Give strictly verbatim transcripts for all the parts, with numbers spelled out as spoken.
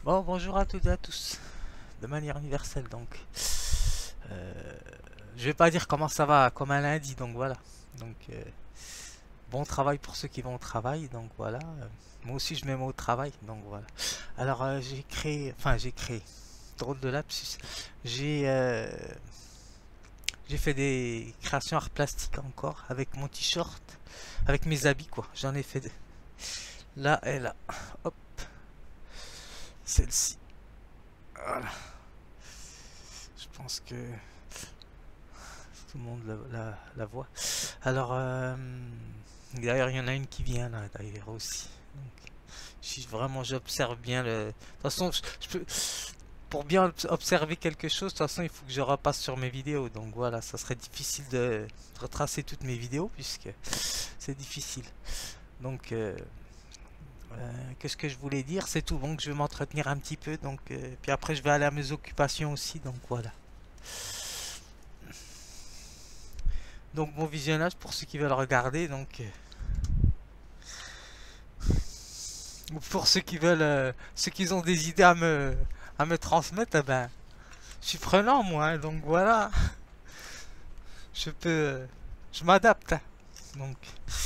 Bon, bonjour à toutes et à tous, de manière universelle donc. Euh, je vais pas dire comment ça va comme un lundi, donc voilà. Donc, euh, bon travail pour ceux qui vont au travail, donc voilà. Euh, moi aussi je mets au travail, donc voilà. Alors, euh, j'ai créé, enfin j'ai créé, drôle de lapsus. J'ai euh, j'ai fait des créations art plastique encore, avec mon t-shirt, avec mes habits quoi. J'en ai fait deux. Là et là. Hop, celle-ci. Voilà. Je pense que tout le monde la, la, la voit. Alors, euh, d'ailleurs, il y en a une qui vient là, d'ailleurs aussi. Donc, si vraiment j'observe bien le. De toute façon, je, je peux. Pour bien observer quelque chose, de toute façon, il faut que je repasse sur mes vidéos. Donc voilà, ça serait difficile de retracer toutes mes vidéos puisque c'est difficile. Donc, euh, euh, qu'est-ce que je voulais dire? C'est tout. Donc, je vais m'entretenir un petit peu. Donc, euh, puis après, je vais aller à mes occupations aussi. Donc voilà. Donc bon visionnage pour ceux qui veulent regarder. Donc euh, pour ceux qui veulent, euh, ceux qui ont des idées à me, à me transmettre, eh ben, je suis prenant moi. Hein, donc voilà, je peux, euh, je m'adapte. Hein. Donc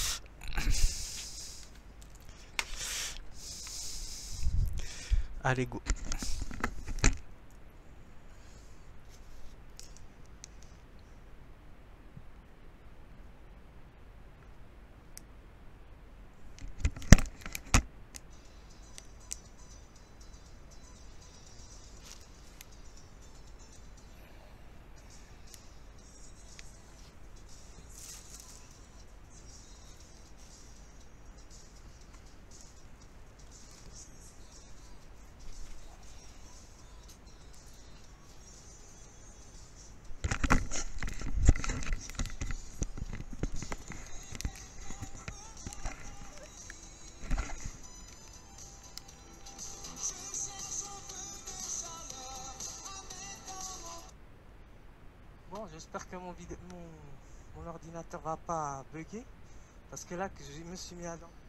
allez go. Bon, j'espère que mon, vidéo, mon, mon ordinateur va pas bugger parce que là que je me suis mis à dents.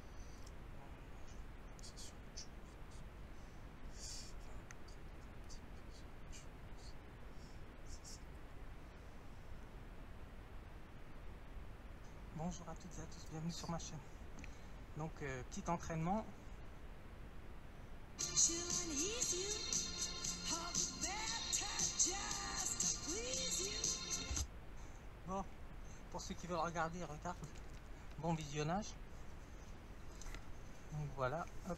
Bonjour à toutes et à tous, bienvenue sur ma chaîne. Donc euh, petit entraînement. Bon, pour ceux qui veulent regarder, regarde. Bon visionnage. Donc voilà, hop.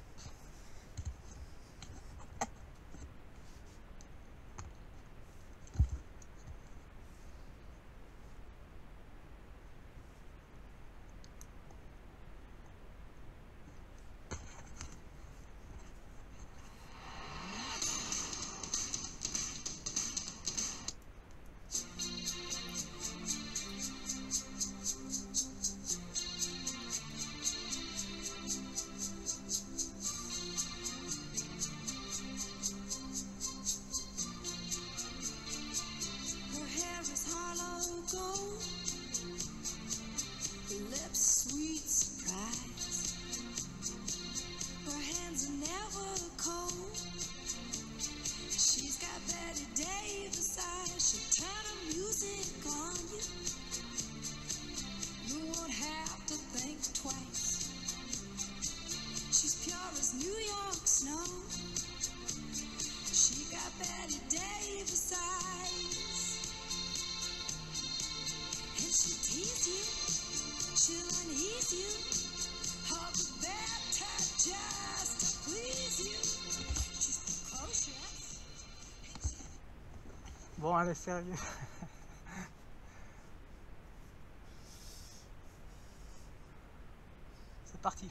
Bon, allez, sérieux. C'est parti.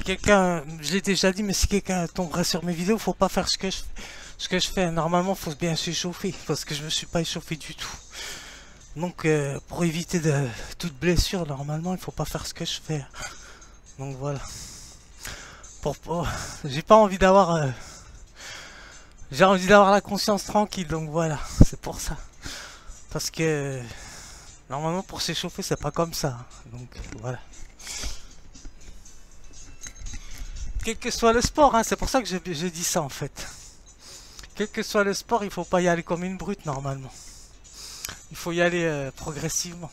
si quelqu'un, je l'ai déjà dit, mais si quelqu'un tomberait sur mes vidéos, faut pas faire ce que je, ce que je fais. Normalement, faut bien s'échauffer, parce que je me suis pas échauffé du tout. Donc, euh, pour éviter de toute blessure, normalement, il faut pas faire ce que je fais. Donc voilà. Pour, pour j'ai pas envie d'avoir, euh, j'ai envie d'avoir la conscience tranquille. Donc voilà, c'est pour ça. Parce que normalement, pour s'échauffer, c'est pas comme ça. Donc voilà. Quel que soit le sport, hein, c'est pour ça que je, je dis ça en fait. Quel que soit le sport, il faut pas y aller comme une brute normalement. Il faut y aller euh, progressivement.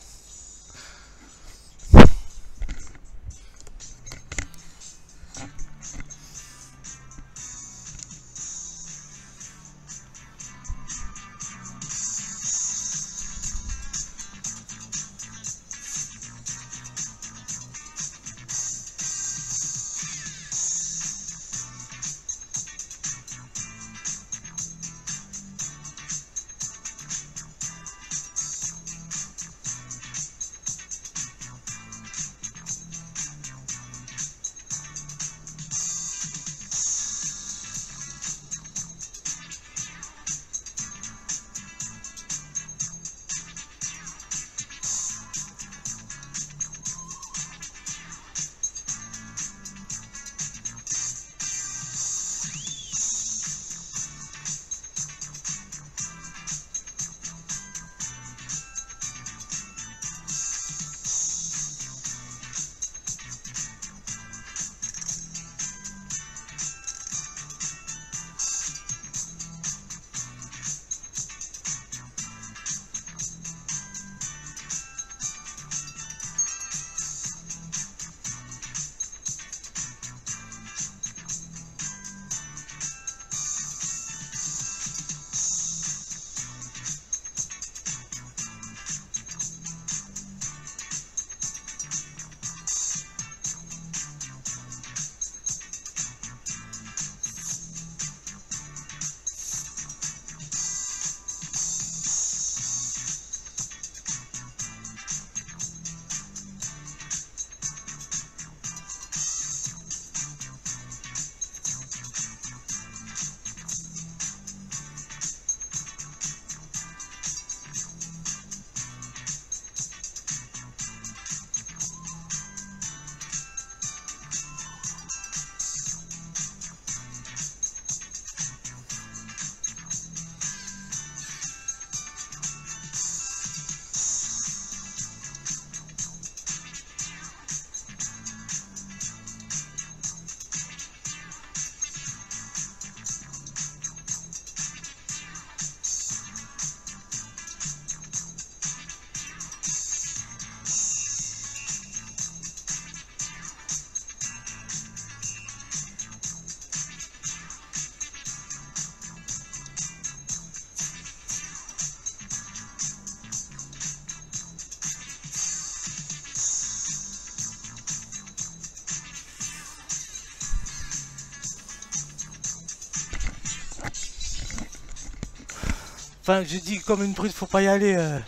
Enfin, je dis comme une brute, faut pas y aller. Euh,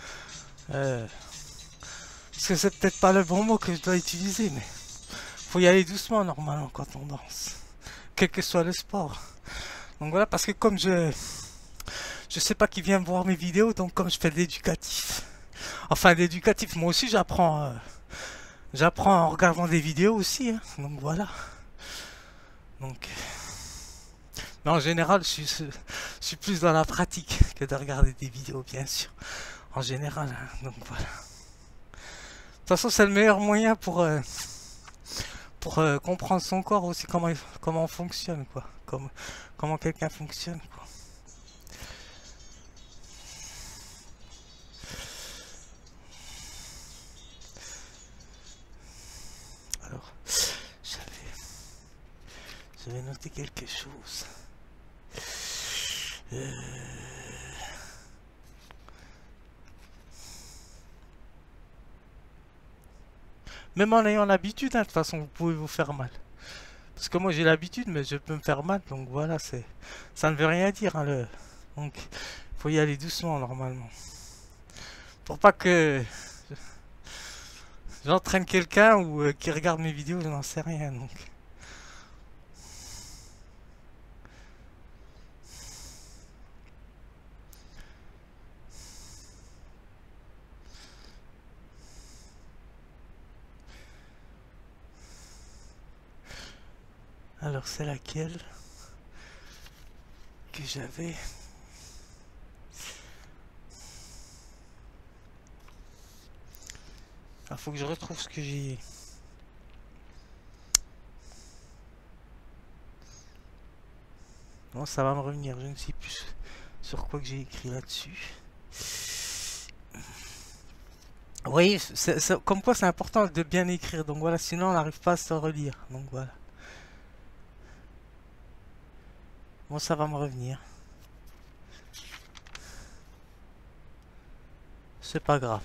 euh, parce que c'est peut-être pas le bon mot que je dois utiliser, mais faut y aller doucement normalement quand on danse, quel que soit le sport. Donc voilà, parce que comme je je sais pas qui vient voir mes vidéos, donc comme je fais de l'éducatif, enfin l'éducatif, moi aussi j'apprends, euh, j'apprends en regardant des vidéos aussi, hein, donc voilà. Donc, mais en général, je suis, je suis plus dans la pratique que de regarder des vidéos, bien sûr. En général, hein, donc voilà. De toute façon, c'est le meilleur moyen pour euh, pour euh, comprendre son corps aussi, comment comment on fonctionne, quoi. Comme, comment quelqu'un fonctionne, quoi. Alors, j'avais j'avais noté quelque chose. Euh... Même en ayant l'habitude, hein, de toute façon, vous pouvez vous faire mal. Parce que moi j'ai l'habitude, mais je peux me faire mal, donc voilà, c'est, ça ne veut rien dire, hein, le... Donc, faut y aller doucement normalement. Pour pas que J'entraîne quelqu'un ou euh, qui regarde mes vidéos, je n'en sais rien donc. Alors c'est laquelle que j'avais? Il faut que je retrouve ce que j'ai. Bon, ça va me revenir, je ne sais plus sur quoi que j'ai écrit là-dessus. Oui, c'est- c'est- comme quoi c'est important de bien écrire, donc voilà, sinon on n'arrive pas à se relire, donc voilà. Bon, ça va me revenir. C'est pas grave.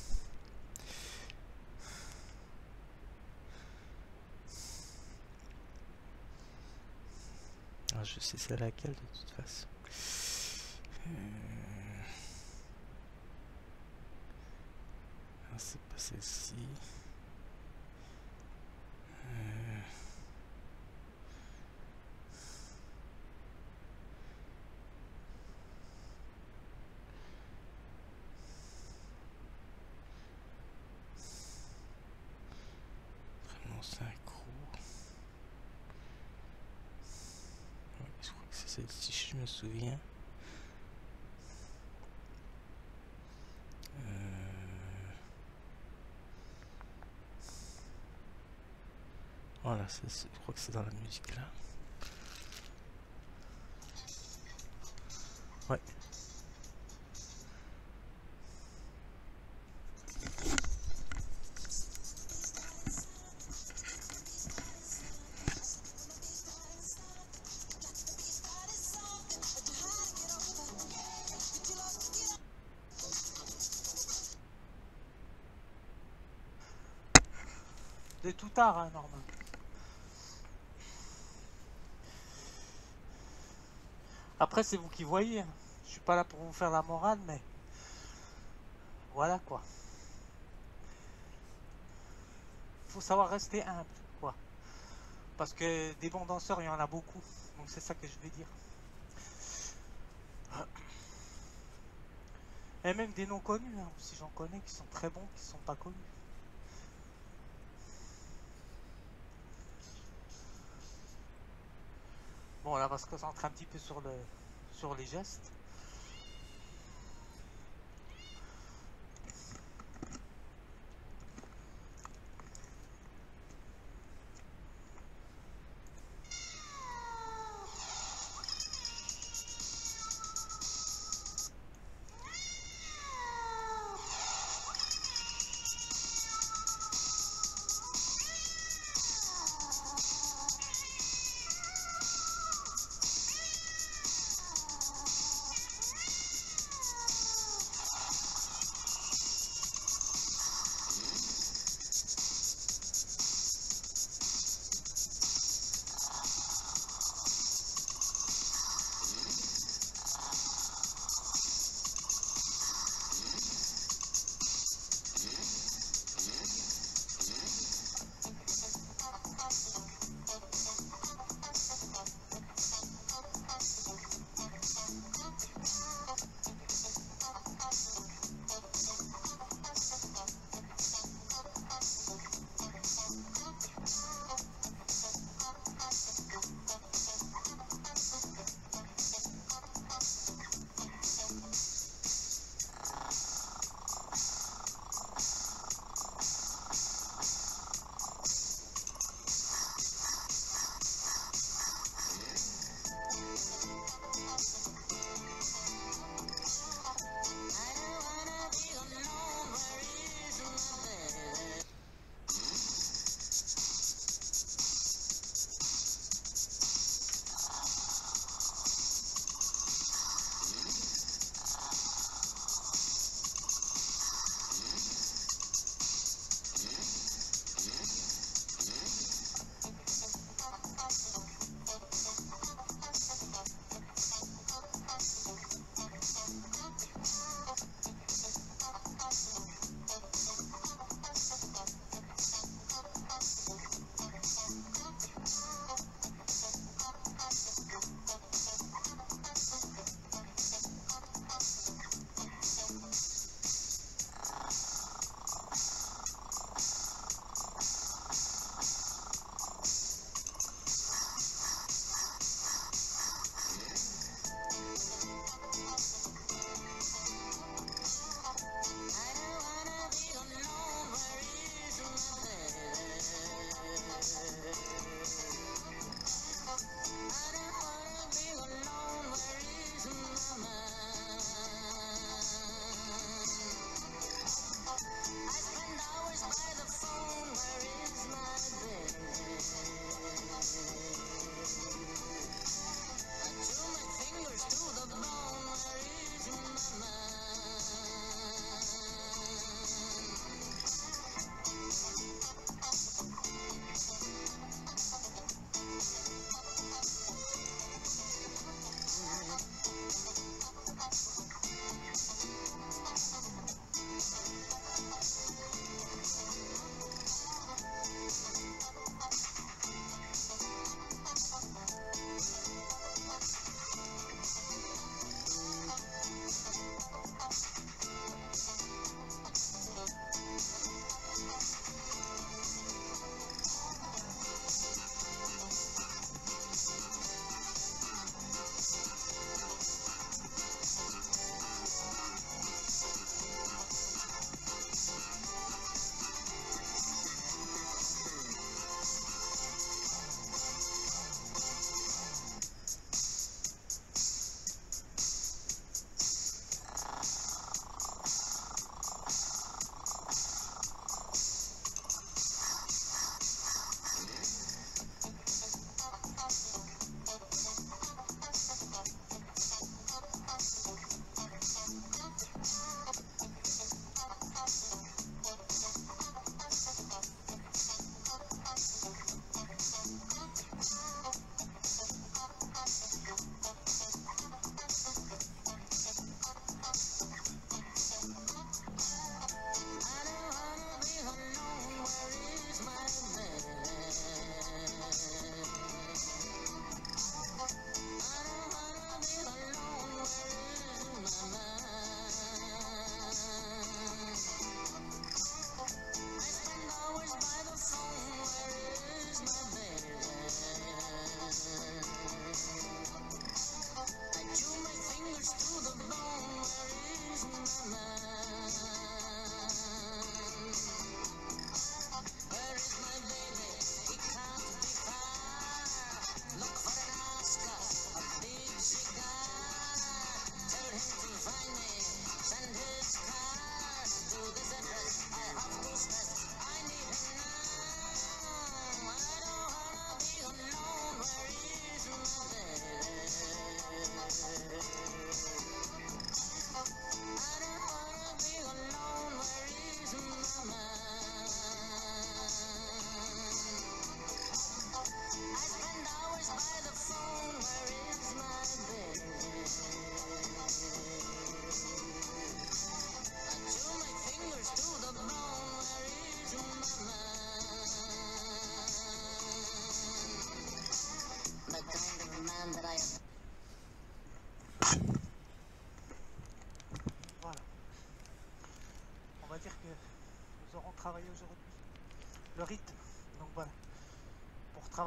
Ah, je sais c'est laquelle de toute façon. Euh, ah, c'est pas celle-ci. Euh, Vraiment synchro. Ouais, je crois que c'est celle-ci, je me souviens. Euh, Voilà, c'est- c'est- je crois que c'est dans la musique là. Ouais. De tout art, hein, Norman. Après, c'est vous qui voyez, hein. Je suis pas là pour vous faire la morale, mais voilà quoi. Faut savoir rester humble, quoi. Parce que des bons danseurs, il y en a beaucoup. Donc c'est ça que je veux dire. Et même des non connus, hein, si j'en connais, qui sont très bons, qui sont pas connus. Bon, là, on va se concentrer un petit peu sur, le, sur les gestes.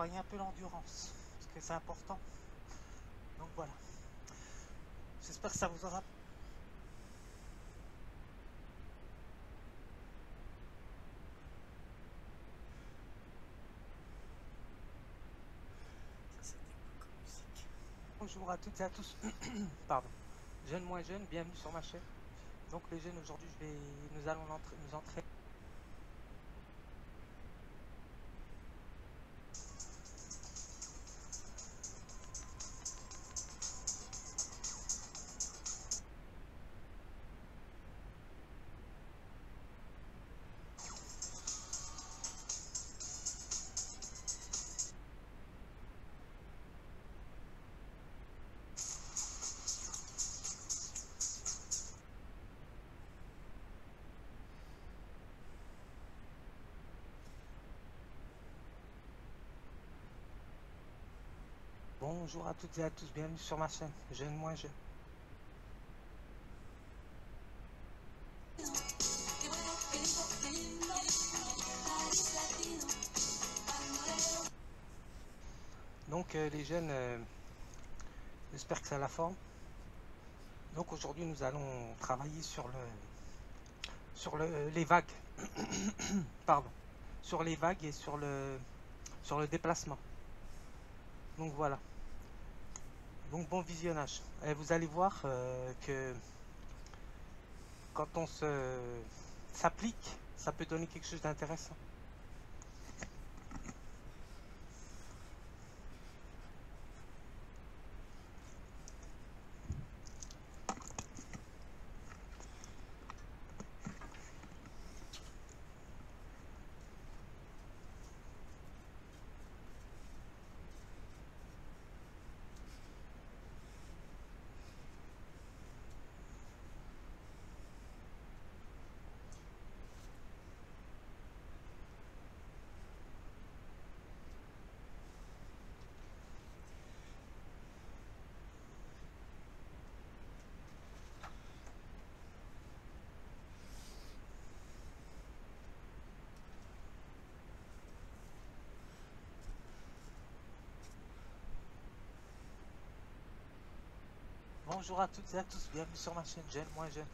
travailler un peu l'endurance, parce que c'est important. Donc voilà. J'espère que ça vous aura. Bonjour à toutes et à tous. Pardon. Jeunes moins jeunes, bienvenue sur ma chaîne. Donc les jeunes, aujourd'hui, je vais, nous allons entrer, nous entrer. Bonjour à toutes et à tous, bienvenue sur ma chaîne, Jeunes moins jeunes. Donc euh, les jeunes, euh, j'espère que ça la forme. Donc aujourd'hui nous allons travailler sur le sur le, les vagues. Pardon. Sur les vagues et sur le sur le déplacement. Donc voilà. Donc bon visionnage. Et vous allez voir euh, que quand on se s'applique, ça peut donner quelque chose d'intéressant. Bonjour à toutes et à tous, bienvenue sur ma chaîne Jeunes moins jeunes.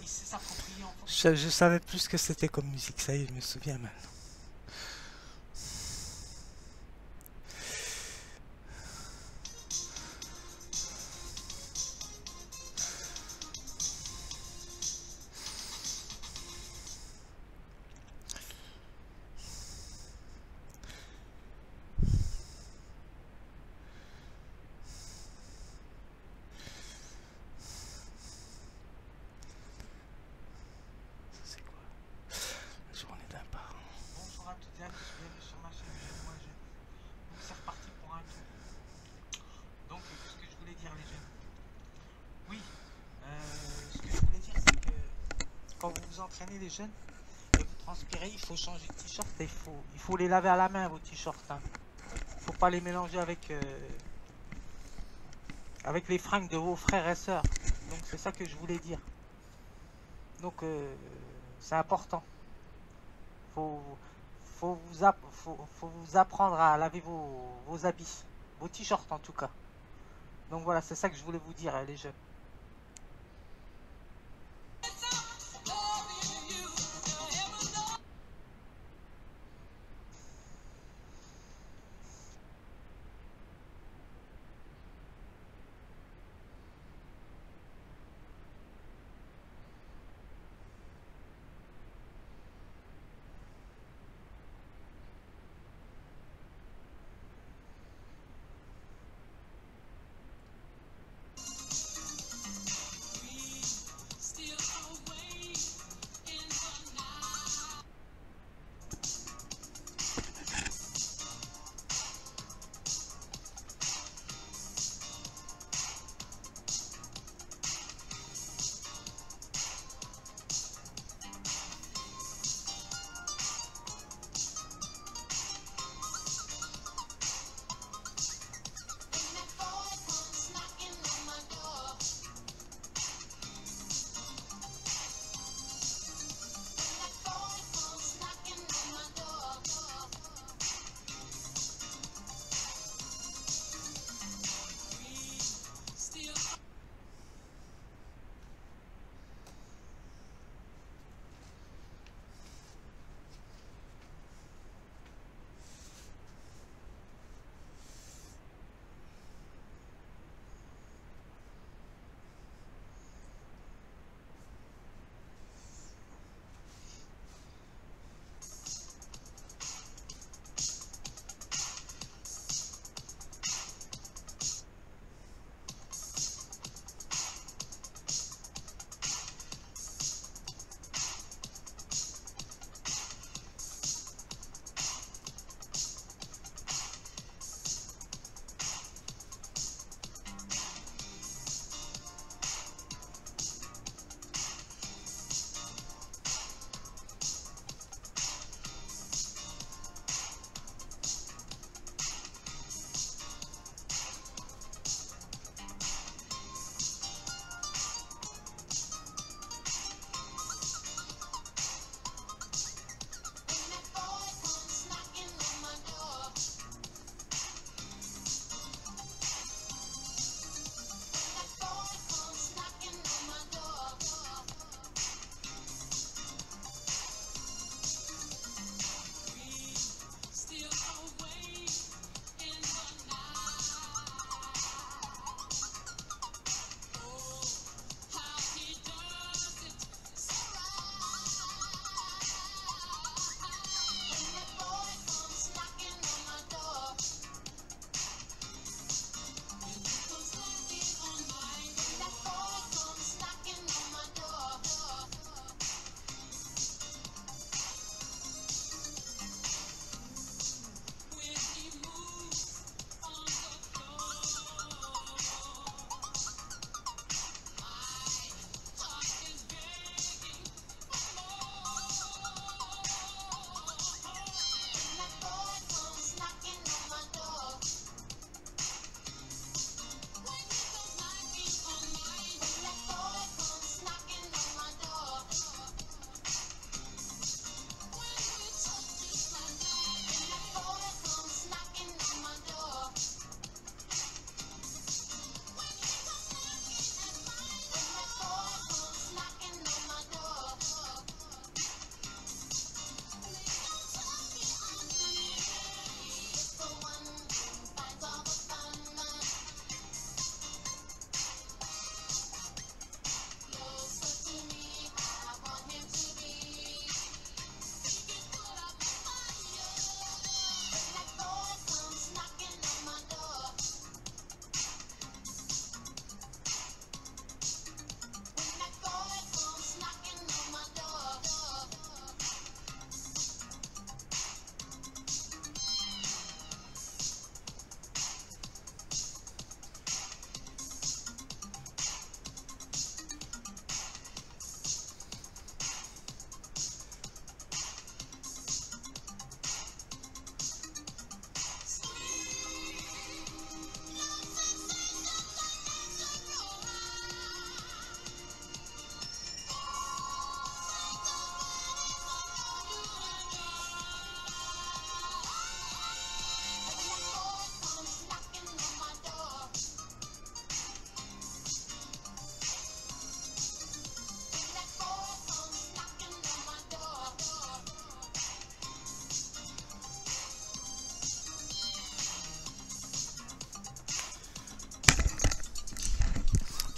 il sait s'approprier en fonction. Je, je savais plus ce que c'était comme musique, ça y est, je me souviens maintenant. C'est quoi? La journée d'un parent. Bonjour à toutes et à tous, bienvenue sur ma chaîne Jeune Moi Jeune. Donc c'est reparti pour un tour. Donc ce que je voulais dire les jeunes. Oui, euh, ce que je voulais dire c'est que quand vous vous entraînez les jeunes et vous transpirez, il faut changer de t-shirt et il faut, il faut les laver à la main vos t-shirts. Hein. Faut pas les mélanger avec, euh, avec les fringues de vos frères et sœurs. Donc c'est ça que je voulais dire. Donc euh, c'est important. Faut, faut, vous app faut, faut vous apprendre à laver vos, vos habits, vos t-shirts en tout cas. Donc voilà, c'est ça que je voulais vous dire, les jeunes.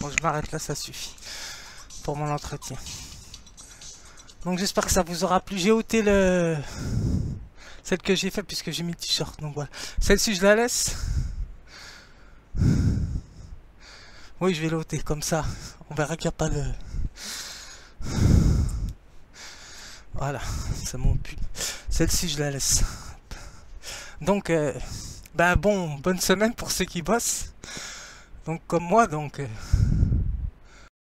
bon, je m'arrête là, ça suffit pour mon entretien. Donc j'espère que ça vous aura plu. J'ai ôté le celle que j'ai fait puisque j'ai mis le t-shirt. Donc voilà. Celle-ci je la laisse. Oui, je vais l'ôter comme ça. On verra qu'il n'y a pas le... Voilà, c'est mon pull. Celle-ci je la laisse. Donc, euh, ben bon, bonne semaine pour ceux qui bossent. Donc comme moi, donc... Euh,